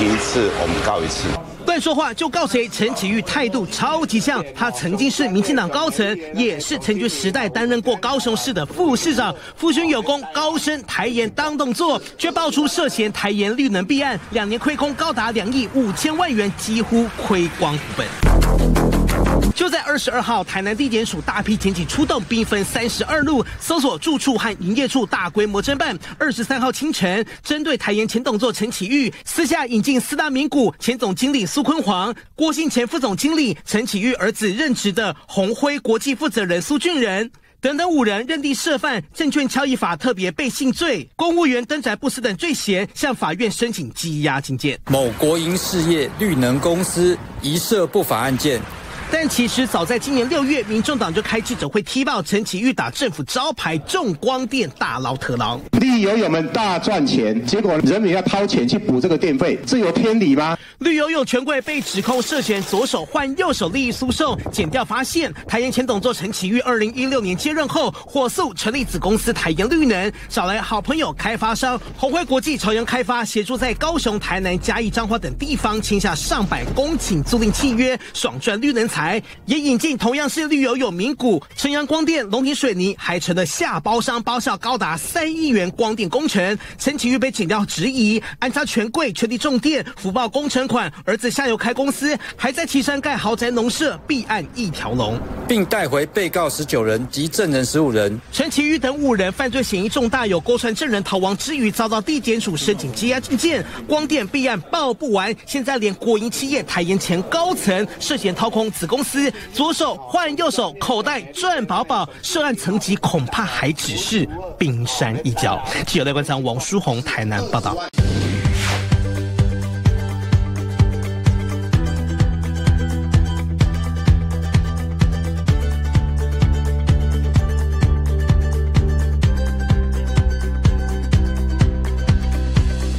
行一次，我们告一次。 乱说话就告谁？陈启玉态度超级像，他曾经是民进党高层，也是陈局时代担任过高雄市的副市长，父兄有功，高升台盐当动作，却爆出涉嫌台盐绿能弊案，2年亏空高达2亿5千万元，几乎亏光股本。就在22号，台南地检署大批检警出动，兵分32路搜索住处和营业处，大规模侦办。23号清晨，针对台盐前董座陈启玉私下引进4大名股，前总经理苏坤煌、郭姓前副总经理陈启玉儿子任职的鸿辉国际负责人苏俊仁等等5人认定涉犯证券交易法特别背信罪、公务员登载不实等罪嫌，向法院申请羁押禁见。 某国营事业绿能公司疑涉不法案件。 但其实早在今年6月，民众党就开记者会踢爆陈启玉打政府招牌重光电大捞特捞， 绿游泳们大赚钱，结果人民要掏钱去补这个电费，这有天理吗？ 绿游泳权贵被指控涉嫌左手换右手利益输送，检调发现台盐前董座陈启玉2016年接任后，火速成立子公司台盐绿能，找来好朋友开发商鸿辉国际朝阳开发，协助在高雄、台南、嘉义、彰化等地方签下上百公顷租赁契约，爽赚绿能财。也引进同样是绿游泳名股晨阳光电、龙田水泥，还成了下包商，包效高达3亿元光电工程。陈启玉被检调质疑安插权贵、权力重电、福报工程款，儿子下游开公司，还在旗山盖豪宅农舍，弊案一条龙， 并带回被告19人及证人15人。 陈启玉等5人犯罪嫌疑重大，有勾串证人逃亡之余，遭到地检署申请羁押禁见。光电弊案报不完，现在连国营企业台盐前高层涉嫌掏空子公司，左手换右手，口袋赚饱饱，涉案层级恐怕还只是冰山一角。记者赖冠昌、王书宏台南报道。